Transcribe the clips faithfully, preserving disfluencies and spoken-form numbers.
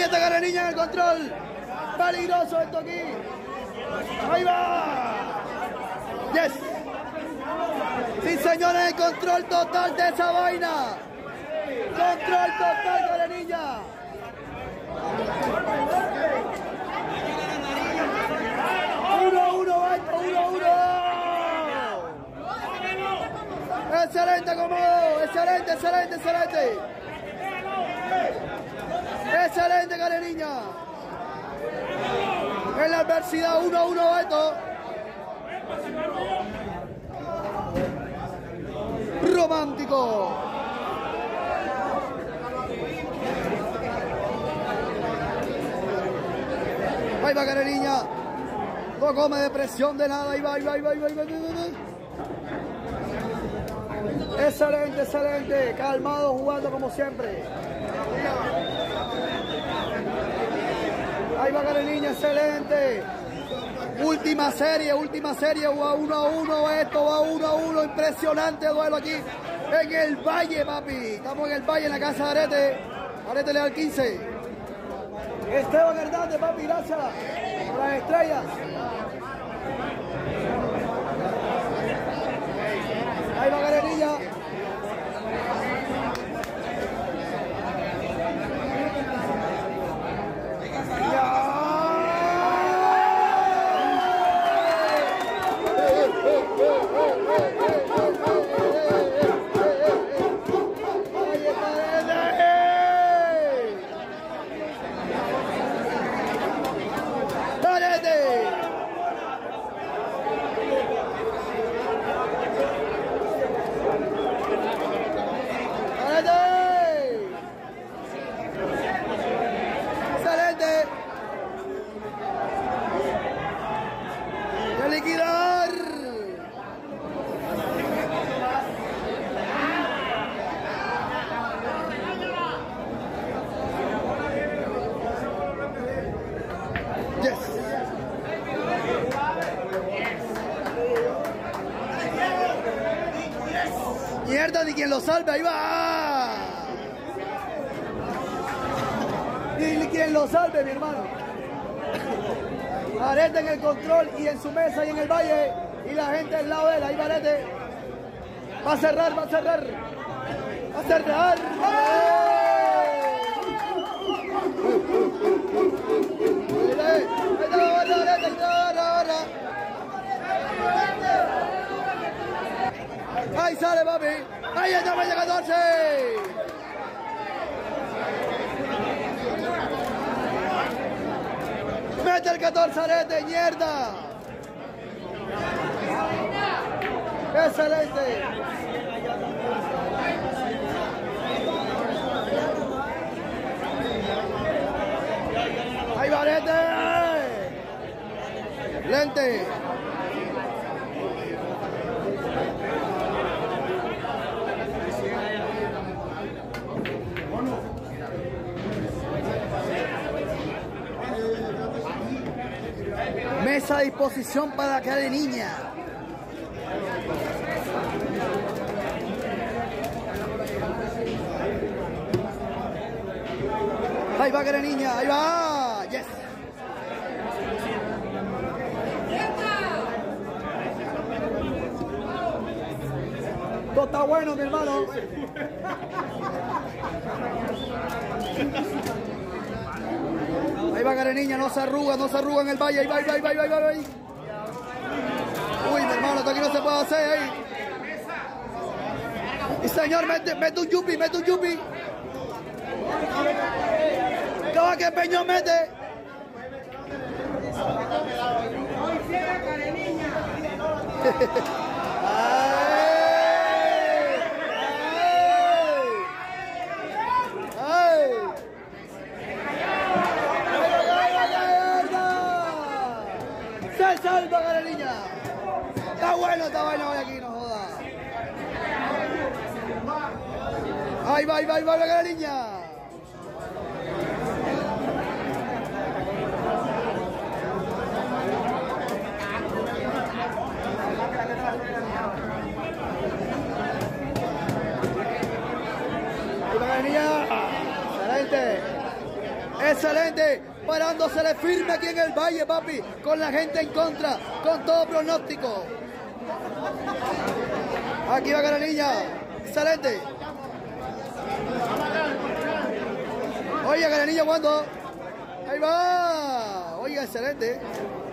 Mete a la niña en el control. Peligroso esto aquí. Ahí va. Yes. Sí, señores, el control total de esa vaina. Control total de la niña. Uno, uno, alto, uno, uno. Excelente, Comodo. Excelente, excelente, excelente. Excelente, Careniña. En la adversidad, uno a uno alto. Romántico. Ahí va, Careniña. No come de presión de nada. Ahí va, ahí va, ahí va, ahí va, ahí va, ahí va. Excelente, excelente. Calmado, jugando como siempre. Ahí va Careniña, excelente. Última serie, última serie. Va uno a uno esto, va uno a uno. Impresionante duelo aquí en el Valle, papi. Estamos en el Valle, en la casa de Arete. Arete le da el quince. Esteban Hernández, papi, gracias por las estrellas. Ahí va Careniña. Liquidar. Yes. Mierda, ni quien lo salve, ahí va. Ni quien lo salve, mi hermano. Arete en el control y en su mesa y en el Valle. Y la gente al lado de él. Ahí va Arete. Va a cerrar, va a cerrar. Va a cerrar. Ahí sale, papi. Ahí está, media catorce. Mete el catorce Arete, mierda. Excelente. Ahí va Arete. Lente. Mesa a disposición para Careniña. Ahí va Careniña, ahí va. Yes. Todo está bueno, mi hermano. Ahí va Careniña, no se arruga, no se arruga en el Valle. Ahí va, ahí va, ahí va, ahí va, ahí va. Uy, mi hermano, esto aquí no se puede hacer ahí. Y señor, mete, mete un yupi, mete un yupi. Cada que Peñón mete. Se salva Careniña. Está bueno, está bueno hoy aquí, no joda. Ahí va, ahí va, ahí va la Careniña. Ahí va Careniña. Excelente. Excelente, parándosele firme aquí en el Valle, papi, con la gente en contra, con todo pronóstico. Aquí va Canelilla, excelente. Oye, Canelilla, ¿cuándo? Ahí va. Oiga, excelente.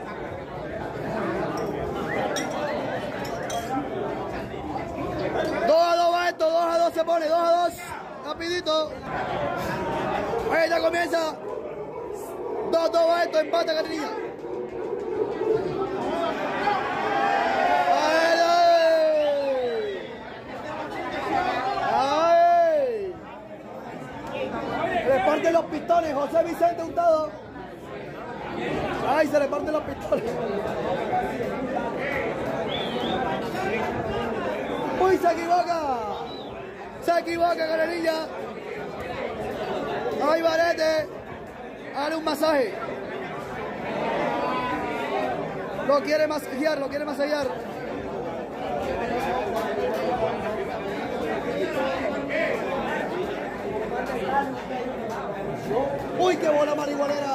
Dos a dos va esto, dos a dos se pone, dos a dos. Rapidito. Ahí ya comienza. dos a dos va esto, empate, Canelilla. Reparten los pistones, José Vicente Hurtado. Ay, se reparten los pistones. Uy, se equivoca. Se equivoca, Canelilla. Ay, Barete. Dale un masaje. Lo quiere masajear, lo quiere masajear. Uy, qué bola marihuanera.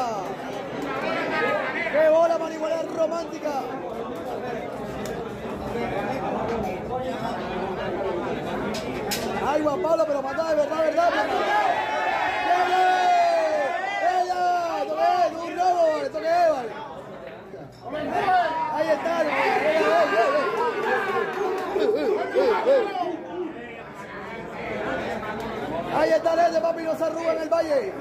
Qué bola marihuanera romántica. Ay, Juan Pablo, pero mata de verdad, verdad. ¡Ella! ¡Esto qué es! ¡Un robo! ¡Esto qué es, vale! Ahí está. Ahí está el de papi, no se arruga en el Valle.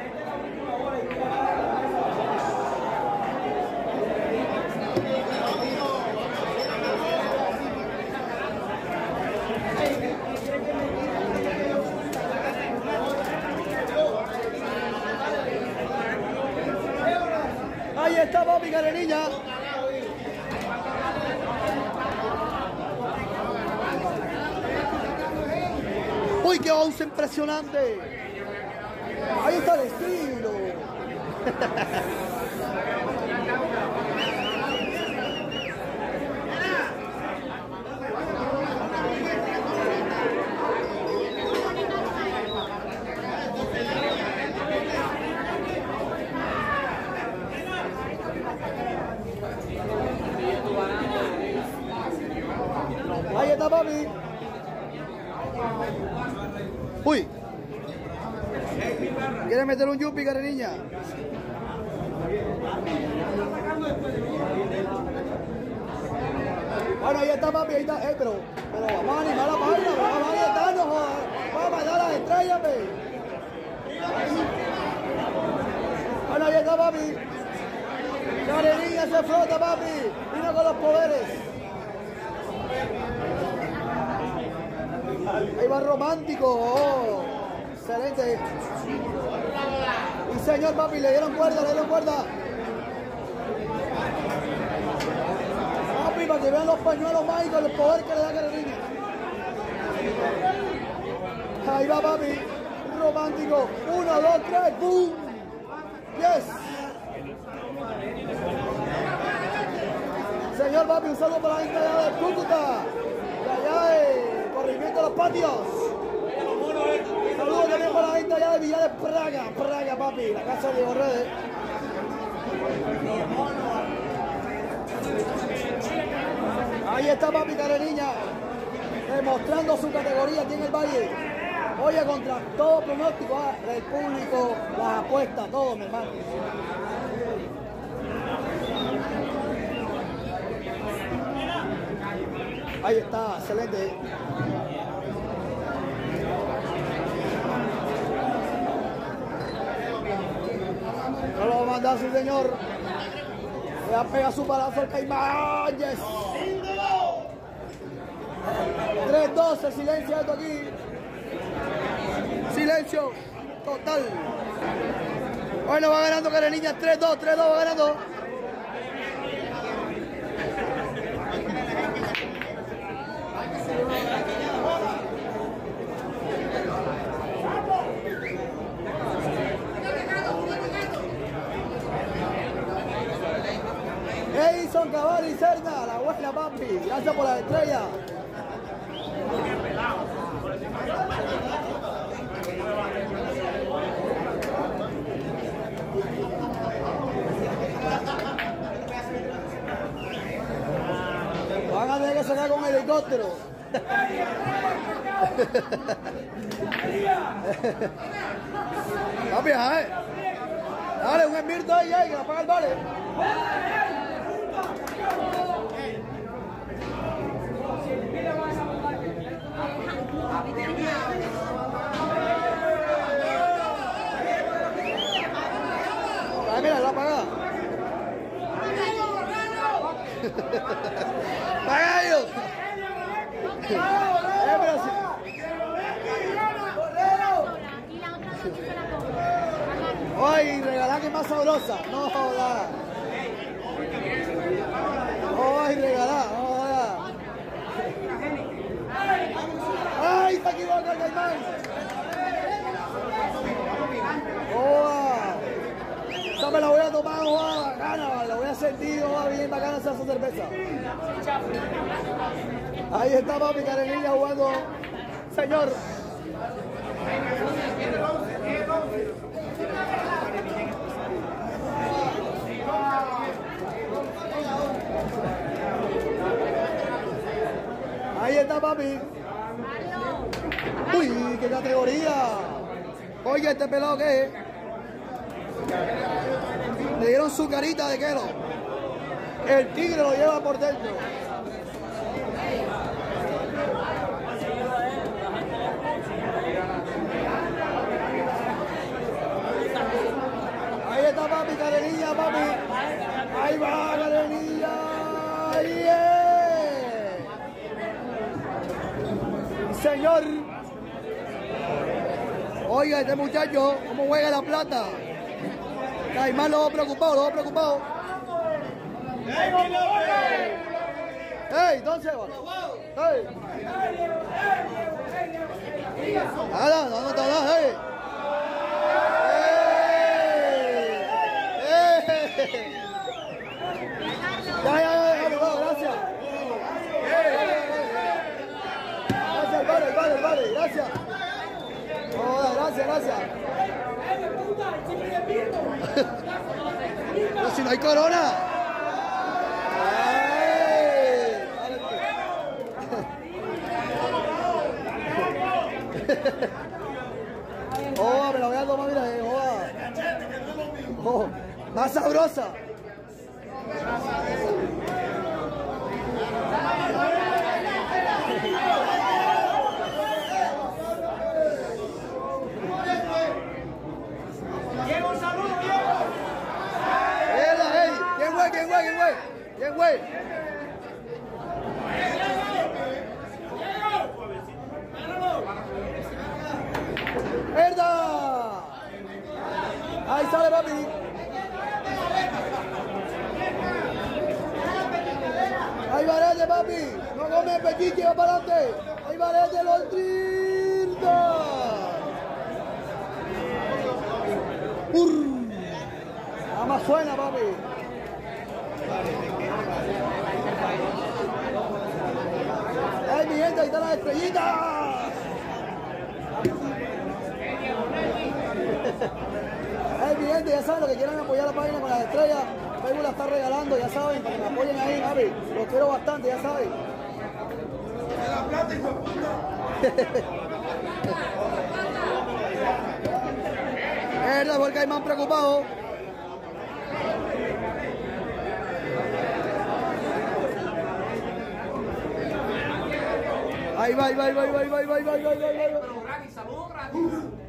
Ahí está papi, Canelilla. ¡Uy, qué once impresionante! Ahí está el estilo. Ahí está papi. Uy. ¿Quiere meter un yupi, Canelilla? Bueno, ahí está papi, ahí está. Eh, pero, pero vamos a animar la página, vamos a animarnos, vamos a mandar las estrellas, pe. Bueno, ahí está papi. Canelilla se frota, papi. Vino con los poderes. Ahí va romántico. Oh, excelente. Y señor papi, le dieron cuerda, le dieron cuerda. Papi, para que vean los pañuelos mágicos, el poder que le da Canelilla. Ahí va papi. Romántico. Uno, dos, tres. ¡Boom! Yes. Señor papi, un saludo para la gente allá de Cúcuta. De allá de Corrimiento de los Patios. Saludos también para la gente allá de Villa de Praga. Praga, papi, la casa de Borrede. Ahí está papi, Canelilla, demostrando su categoría aquí en el Valle. Oye, contra todo pronóstico, ¿eh? El público, las apuestas, todo, mi hermano. Ahí está, excelente. No lo va a mandar, sí, señor. Le va a pegar su palazo al Caimán. Yes. tres doce, silencio alto aquí. Silencio total. Bueno, va ganando Canelilla, tres dos, tres dos va ganando. Edison Cavalli Cerna, la buena papi, gracias por la estrella. llega con helicóptero. Papi, ¿eh? Dale, un esmirto ahí, ahí, que la paga el vale. Ah, mira, la paga. ¡Paga ellos! Eh, pero sí. ¡Ay, regalar que es más sabrosa! ¡No joda! ¡Ay, regalar! ¡No joda! ¡Ay, se equivoca el caimán! ¡Joda! Esa me la voy a tomar, joda, bacana, la voy a sentir, joda, bien bacana esa cerveza. Ahí está papi Karenilla jugando, señor. Ahí está papi. Uy, qué categoría. Oye, este pelado qué es. Le dieron su carita de quero. El tigre lo lleva por dentro. Ahí está papi, Karenilla, papi. Ahí va, Karenilla. Yeah. Señor. Oiga, este muchacho, ¿cómo juega la plata? Caimán lo va preocupado, lo va preocupado. ¡Ey! ¿Dónde se va? ¡Ey! ¡Nada! ¡No, no, no! ¡Ey! ¡Ey! ¡Ya, ya, ya! ¡Gracias! ¡Gracias, vale, vale, vale! ¡Gracias! ¡Joder, gracias, gracias! Pero si no hay corona. Oh, me la voy a tomar, mira, eh, oh, oh, más sabrosa. Diego, un saludo, Diego. ¿Quién güey? ¿Quién güey? ¿Quién güey? ¿Quién güey? ¡Verdad! Ahí sale papi. Ahí Varete, papi. No come pechiche, va para adelante. Ahí Varete, los trinta. Nada más suena, papi. ¡Ay, mi gente! ¡Ahí están las estrellitas! ¡Ay, mi gente! Ya saben, los que quieran apoyar la página con las estrellas, Facebook la está regalando, ya saben, para que me apoyen ahí, papi. Los quiero bastante, ya saben. La plata y su puta. Es verdad, porque hay más preocupados. Ahí va, ahí va, ahí va, ahí va, ahí va, ahí va, ahí va, ahí va, ahí va, ahí va. Pero gratis, saludos gratis.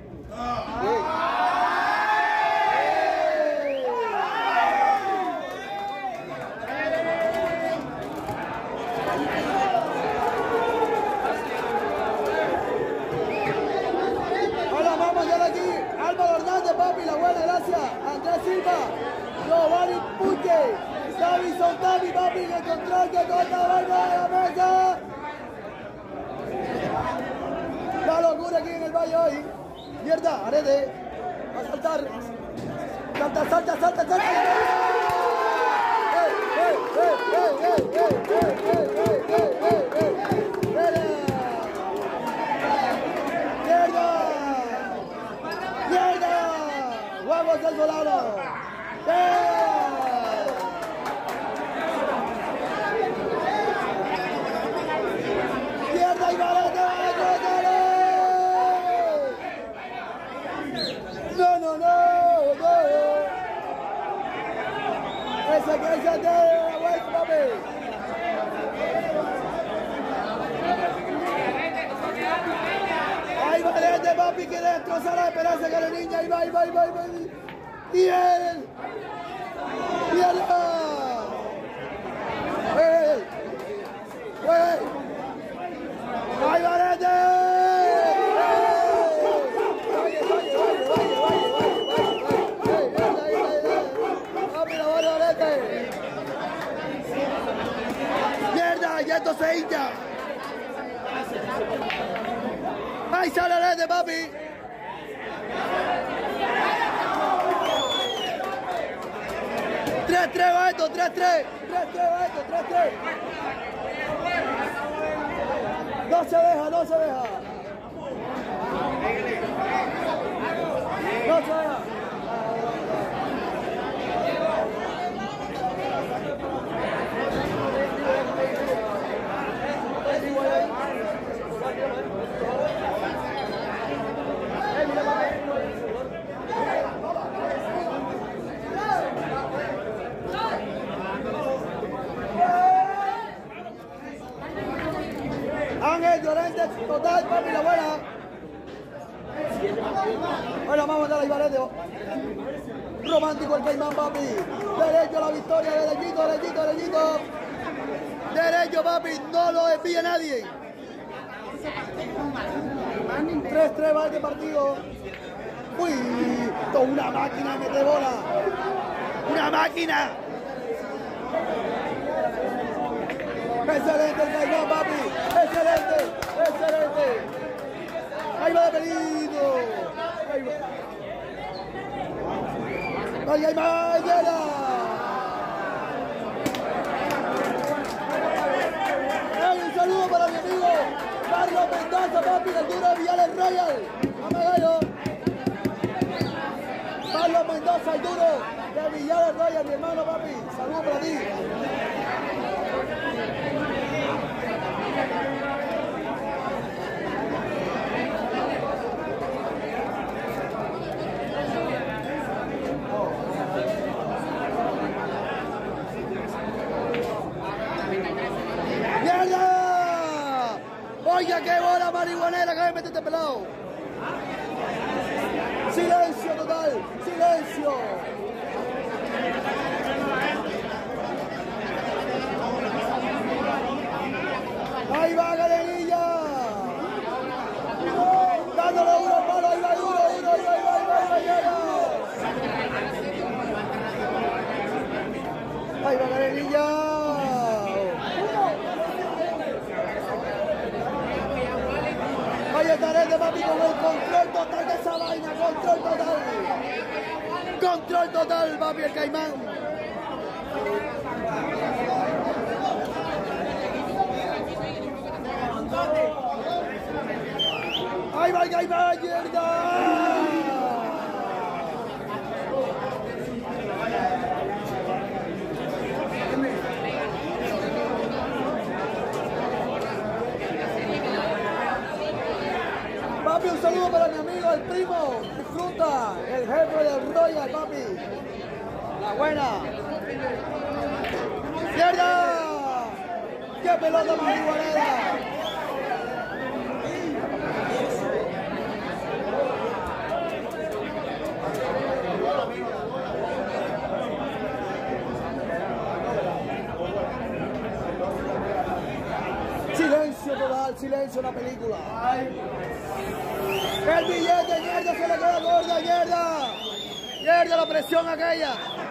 Hola, vamos ya de aquí. Álvaro Hernández, papi, la buena, gracias. Andrés Silva, Giovanni Puche, Davison Davi, papi, que control que corta vaina de la mesa. La locura aquí en el valle hoy. Mierda, Arete. Va a saltar. Salta, salta, salta, salta. ¡Ey, ey, ey, ey, ey, ey, ey, ey, ey, ey, ey! ¡Mierda! ¡Mierda! ¡Huevos del Solano! papi, quiere destrozar la esperanza que la niña. Ahí va, ahí va, ahí va, ahí va. Y él. Y él. ¡Ey! ¡Ey! ¡Ay, Valente! ¡Vaya, vaya, vaya, vaya, vaya, vaya! ¡Papi, la vale, Valente! ¡Mierda! ¡Ya esto se hincha! ¡Ahí sale Valente, papi! tres tres va esto, tres tres. tres tres va esto, tres tres. No se deja, no se deja. No se deja. Ángel Llorente, total, papi, la buena. Bueno, vamos a darle ahí, Valente. Romántico el Caimán, papi. Derecho a la victoria, derechito, derechito, derechito. Derecho, papi, no lo desvíe nadie. tres tres va este partido. Uy, toda una máquina de meter bola. Una máquina. Excelente el Caimán, papi. Excelente, excelente. Ahí va de Benito. Ahí va. Ahí hay más, llega. Hey, un saludo para mi amigo Carlos Mendoza, papi, del duro de Villales Royal. Vamos, gallo. Carlos Mendoza, el duro de Villales Royal, mi hermano, papi. Saludos para ti. ¡Mierda! Oiga, qué bola marihuanera que me mete este pelado. Silencio total, silencio. Ahí va Galerilla. Dándole uno al palo, ahí va uno, uno, ahí va, ahí va, ahí va, ahí va, llega. Ahí va Galerilla. Ahí está Rete, papi, con el control total de esa vaina, control total. Control total, papi, el Caimán. ¡Ahí va, ahí va, mierda! Papi, un saludo para mi amigo, el primo, disfruta, el jefe del Royal, papi. La buena. ¡Mierda! ¡Qué pelota marihuanera! Silencio total, silencio en la película. El billete, mierda, se le queda gorda, mierda. Mierda, la presión aquella.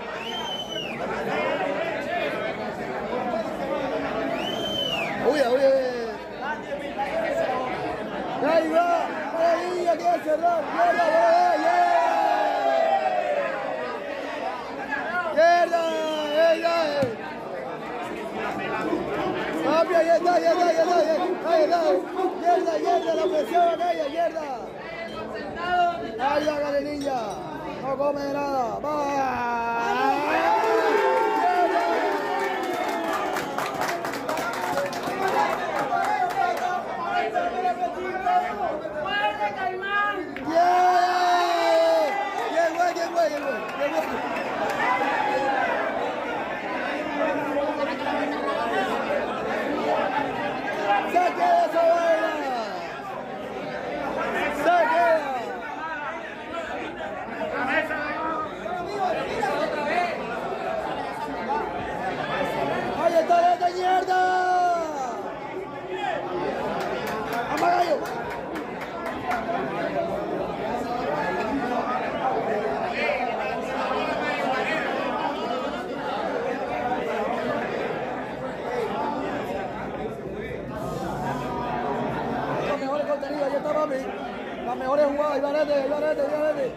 Uy, uy. Ahí va, ahí hay que cerrar, mierda, mierda, mierda. Papi, ahí está, ahí está, ahí está, ahí está. Mierda, mierda, la presión aquella, mierda. Ahí la Galerilla. No come nada. Va. ¡Muerde, Caimán! ¡Yeah! ¡Bien, güey, bien, güey, bien, güey! ¡Bien, güey! ¡Se queda esa vaina! ¡Se queda! gallo! Los mejores contenidos, ahí está papi. Las mejores jugadas, Ibarrete, Ibarrete, Ibarrete.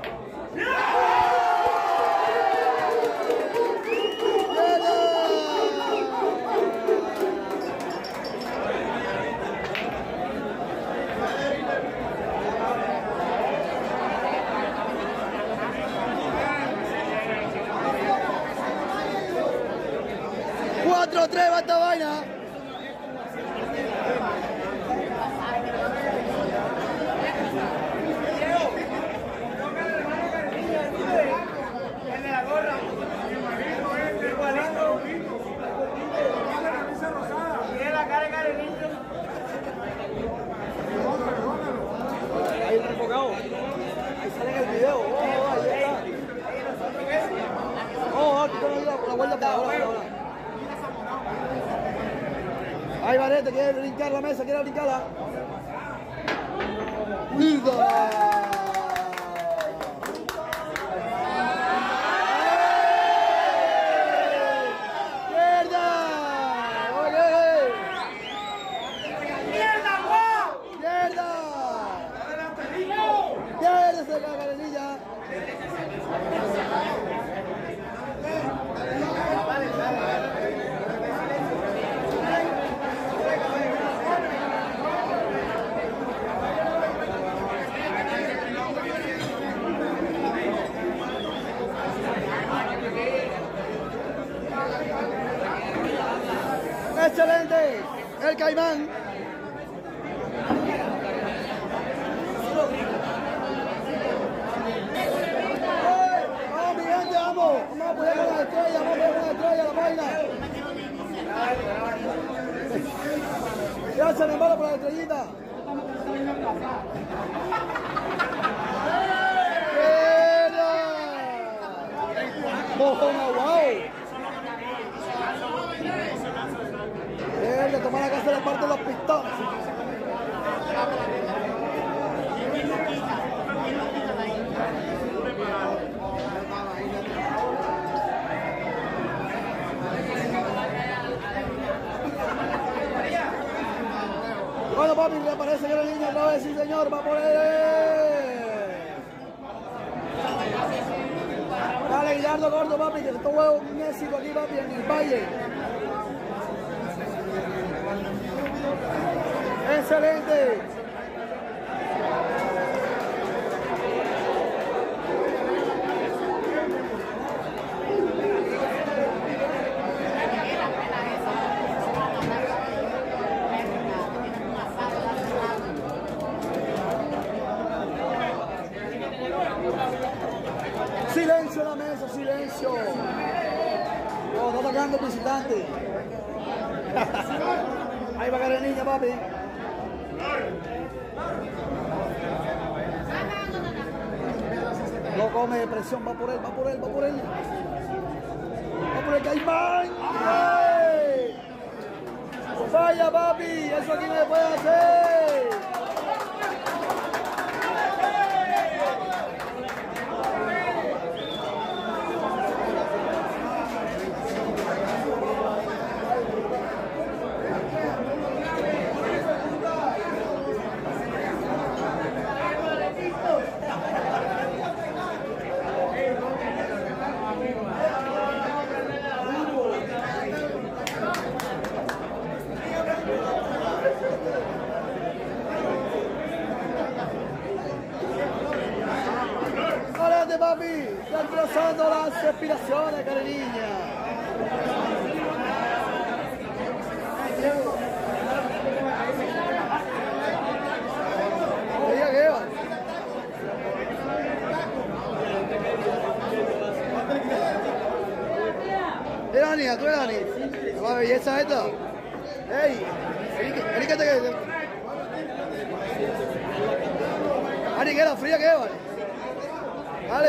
cuatro tres va esta vaina. Ahí está enfocado. Ahí sale en el video. Oh, ahí está. Oh, aquí está la vuelta para ahora. Ahí Barete quiere brincar la mesa, quiere brincarla. ¡Mierda! ¡Mierda! ¡Oye! ¡Mierda, Juan! ¡Mierda! ¡Mierda esa carenilla! ¡Excelente! El Caimán. ¡Vamos, mi gente, vamos! ¡Vamos a apoyar con las estrellas! ¡Vamos a apoyar con las estrellas, la vaina! ¡Ya se le embala por las estrellitas! ¡Mierda! ¡Mojón aguao! Él le toma la casa de parte de los pistones. Bueno, papi, le parece que la niña otra vez, sí señor, va por él. Dale, Guillardo Gordo, papi, que esto huevo un éxito aquí, papi, en el valle. ¡Excelente! Silencio en la mesa, silencio. Oh, está atacando el visitante. Ahí va a caer el niño, papi. No come de presión, va por él, va por él, va por él. Va por el Caimán. ¡Ay! Vaya, papi, eso aquí no se puede hacer. ¡Adelante, papi! Están trazando las aspiraciones, careniña. Oye, ¿qué va? ¿Es Dani? ¿Tú eres Dani? ¿La belleza esta? ¡Ey! Vení que te quede. Dani, ¿qué era? ¿Fría qué va? Dale.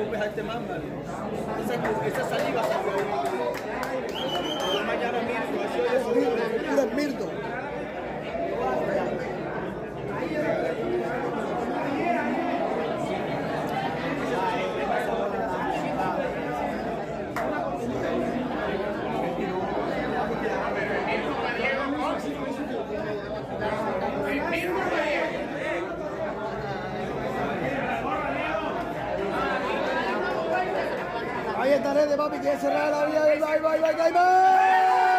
escupes a este mamba. Esa, esa saliva salió. Mañana mismo, así es. Puro Mirto. Ahí está Rete, papi, quiere cerrar la vía del bye, bye, bye, bye, bye.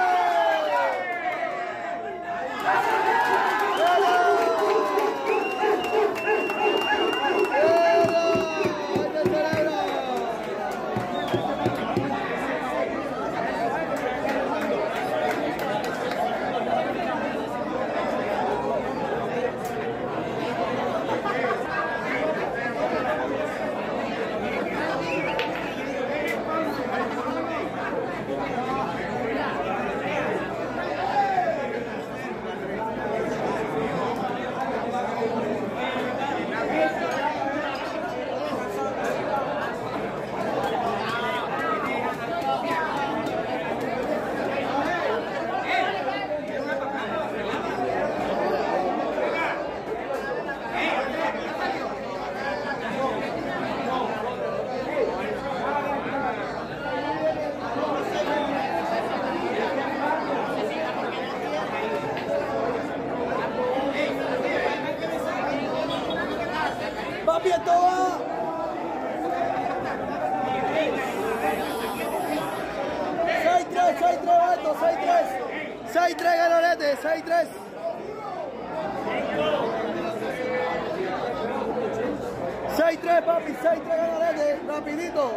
Papi, esto va. seis tres, seis tres va esto, seis tres. seis tres Galorete, seis tres. seis tres, papi, seis tres Galorete, rapidito.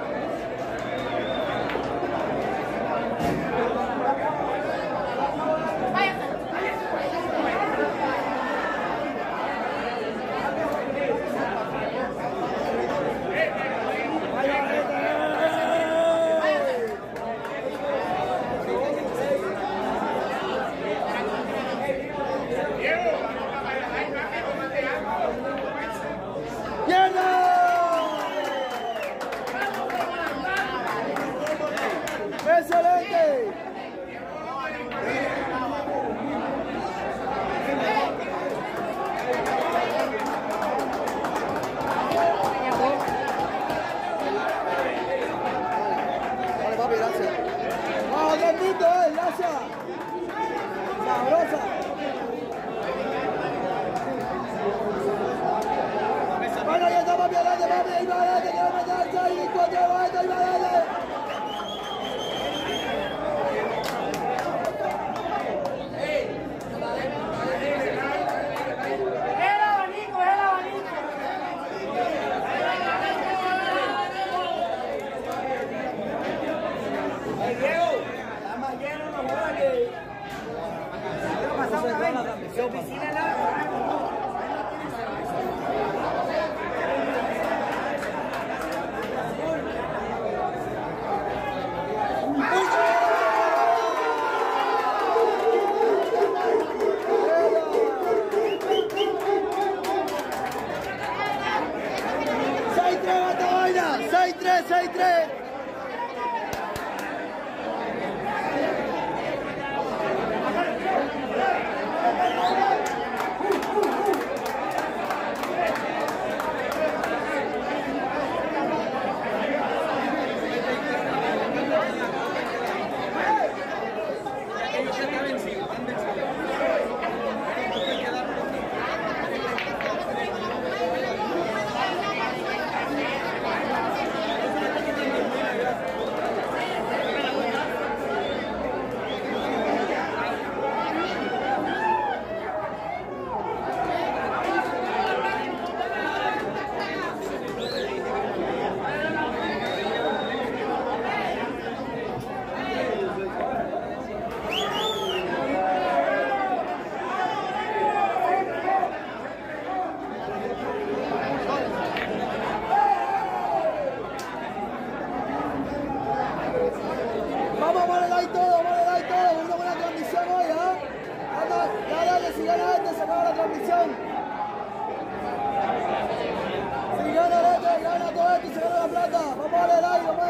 ¡Excelente! Vale, papi, gracias. ¡Vamos, Tantito, eh! ¡Gracias! ¡Sabrosa! Bueno, ya está, papi, adelante, papi, ahí va adelante, que va a meter ahí, cuatro, ahí va adelante. seis tres, seis tres.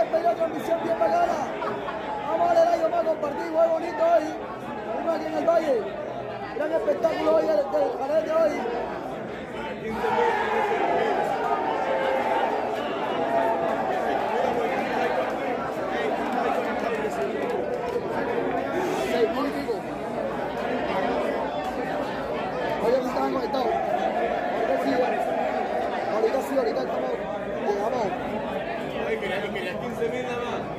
pedido transmisión bien bacana. Vamos a darle like, vamos a compartir, muy bonito hoy. Venimos aquí en el Valle. Gran espectáculo hoy del, del Jarete hoy. Seis mil y pico. Oye, aquí estaban conectados. Ahorita sí, ahorita estamos, llegamos. Ay, quería, quería quince mil nada más.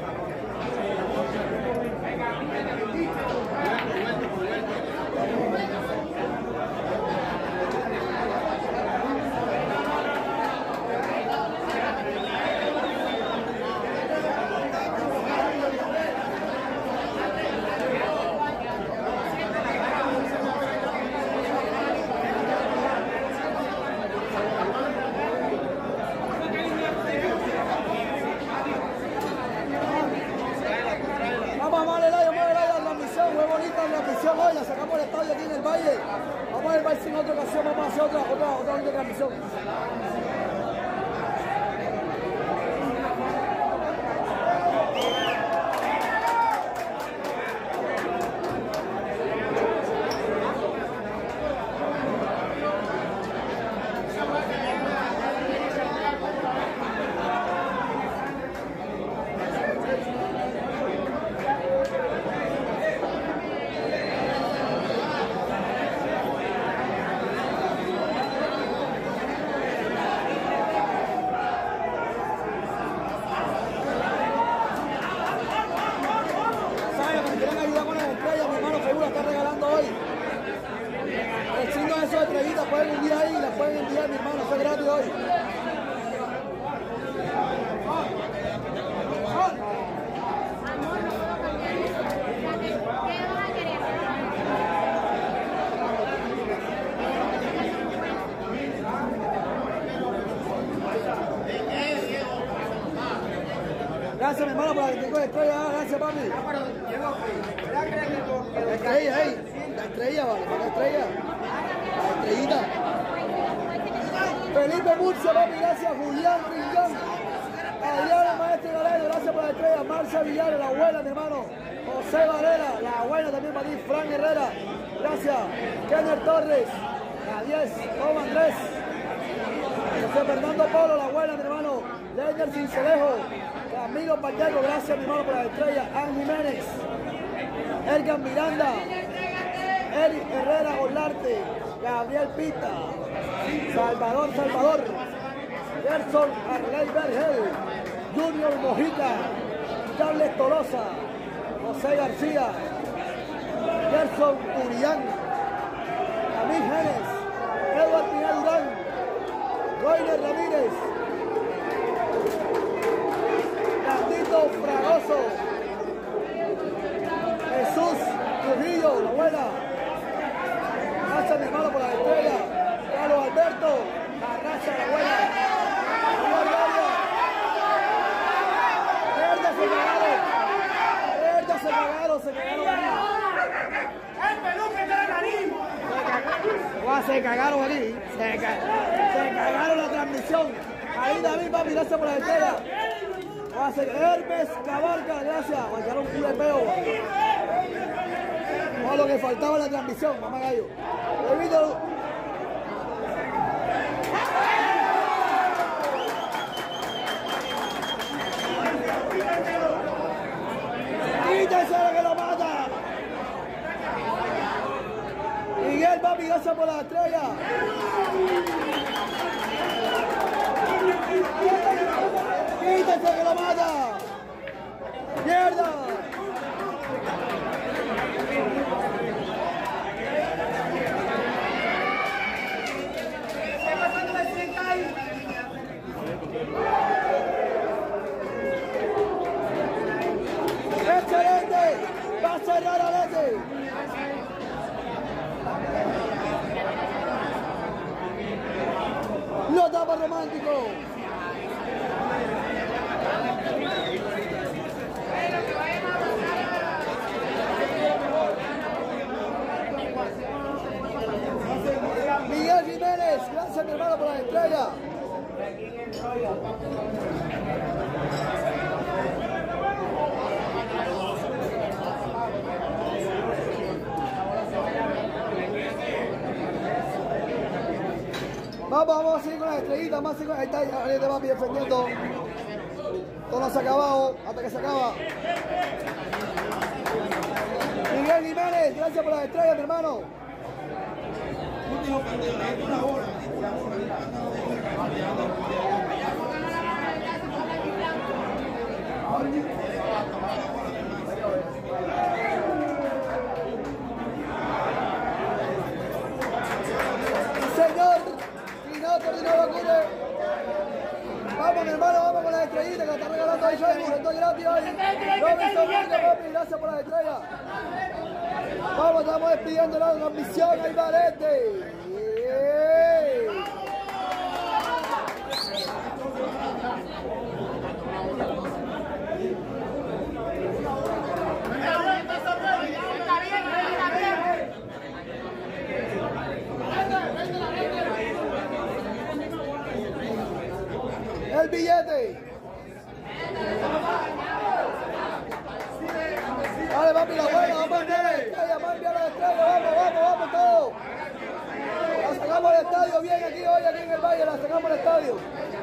Hoy la sacamos del estadio aquí en el Valle. Vamos a ver si en otra ocasión vamos a hacer otra, otra, otra, otra transmisión. Pueden enviar ahí, las pueden enviar, mi hermano, eso es gratis hoy. Gracias, mi hermano, por la que tengo de estrella. Gracias, papi. La estrella, ey. La estrella, vale, para la estrella. La estrellita. Felipe Murcia, papi, gracias. Julián Rincón. Adriana, maestro Galero, gracias por la estrella. Marcia Villar, la abuela, mi hermano. José Varela, la abuela también para ti. Fran Herrera, gracias. Kenner Torres, la diez. Tom Andrés. José Fernando Polo, la abuela, mi hermano. Leiner Cincelejo. Camilo Pacheco, gracias, mi hermano, por la estrella. Ángel Jiménez. Edgar Miranda. Eric Herrera Olarte. Gabriel Pita. Salvador Salvador. Gerson Arley Vergel. Junior Mojica. Carles Tolosa. José García. Gerson Urián. David Génez. Edward Pinal Durán. Roiner Ramírez. Candito Fragoso. Jesús Trujillo, la abuela. Gracias, mi hermano, por la estrella. Carlos Alberto. Arracha, la abuela. Verde, se cagaron. Verde, se cagaron, se cagaron. ¡El peluque de la nariz! Se cagaron aquí. Se, ca se cagaron la transmisión. Ahí David, papi, gracias por la estrella. Hermes Cabarca, gracias. Guacharon un culo de peo. No, lo que faltaba en la transmisión, mamá gallo. Evito. ¡Quítese lo que lo mata! Miguel, papi, gracias por la estrella. ¡Quítese que lo mata! ¡Mierda! ¡Excelente! ¡Va a cerrar a Lete! ¡Lo daba romántico! Miguel Jiménez, gracias mi hermano por la estrella. Vamos, vamos a seguir con las estrellitas, vamos a seguir con... Ahí está Ariete Papi defendiendo. Todo no se ha acabado, hasta que se acaba. Miguel Jiménez, gracias por las estrellas, mi hermano. Último partido, una hora. Señor, Quinoto de Nueva Cure. Vamos, mi hermano, vamos con las estrellitas que la están regalando ahí Facebook. Estoy gratis hoy. Robinson Vázquez, papi, gracias por las estrellas. Vamos, estamos despidiendo la transmisión. Ahí va este. El billete. Dale, papi, la buena, vamos a enviar la estrella, vamos a enviar la estrella, vamos, vamos, vamos todos. La sacamos al estadio bien aquí hoy, aquí en el Valle, la sacamos al estadio.